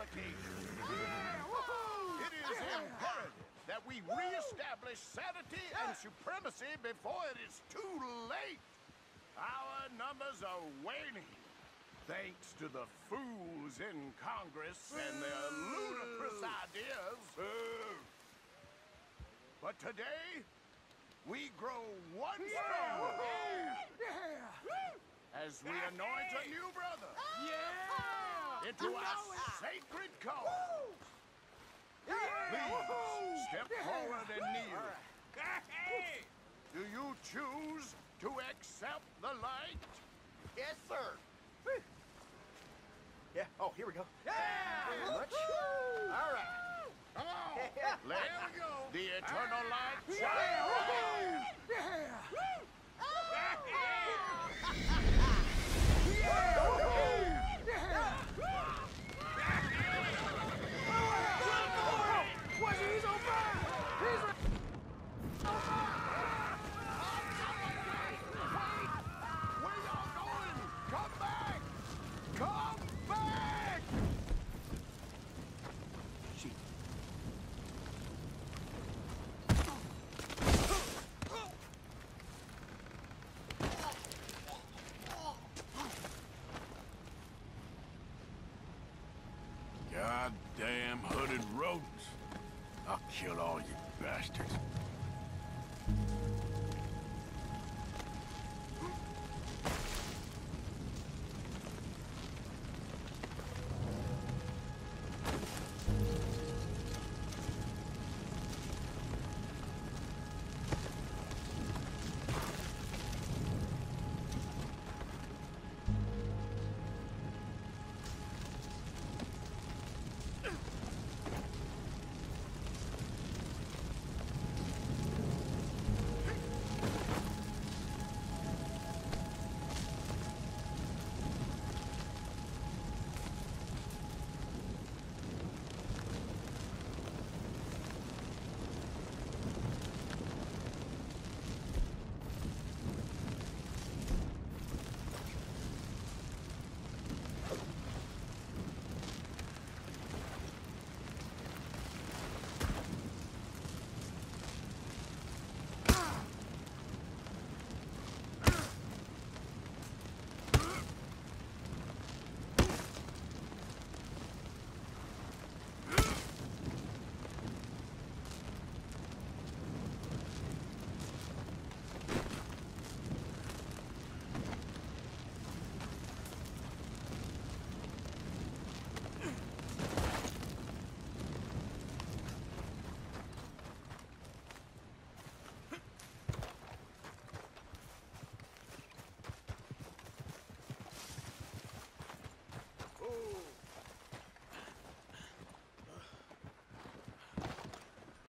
sanity. It is imperative that we reestablish sanity and supremacy before it is too late. Our numbers are waning, thanks to the fools in Congress and their ludicrous ideas. But today, we grow one stronger as we anoint a new brother into our sacred cause. Please step forward and kneel. Do you choose to accept the light? Yes, sir. Yeah. Oh, here we go. Yeah! Thank you very much. All right. Come on. Let the eternal light shine. He's on fire! He's on fire! Where y'all going? Come back! Come back! Shit. Goddamn hooded rodents. I'll kill all you bastards.